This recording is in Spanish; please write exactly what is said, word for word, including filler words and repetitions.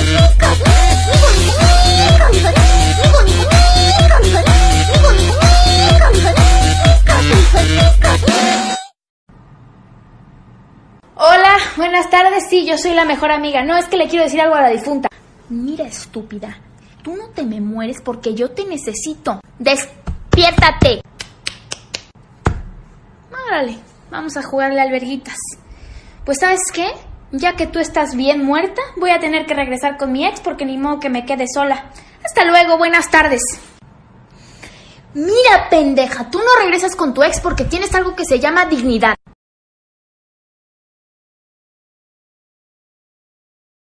Hola, buenas tardes. Sí, yo soy la mejor amiga. No, es que le quiero decir algo a la difunta. Mira, estúpida, tú no te me mueres porque yo te necesito. ¡Despiértate! Órale, vamos a jugarle alberguitas. Pues ¿sabes qué? Ya que tú estás bien muerta, voy a tener que regresar con mi ex porque ni modo que me quede sola. Hasta luego, buenas tardes. Mira, pendeja, tú no regresas con tu ex porque tienes algo que se llama dignidad.